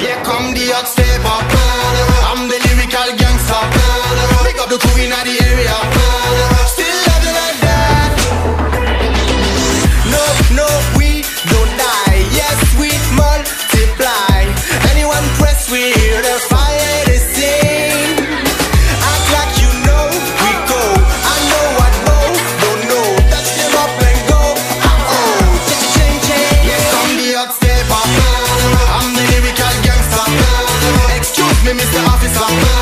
Here come the Hotstepper. I'm the lyrical gangster. Big up the crew in the area. Still love you like that. No, no, we don't die. Yes, we multiply. Anyone press, we hear the fire they sing. Act like you know, we go. I know what know, don't know. Touch them up and go. Change. Here come the Hotstepper. I'm the lyrical gangster. Excuse me, Mr. Officer.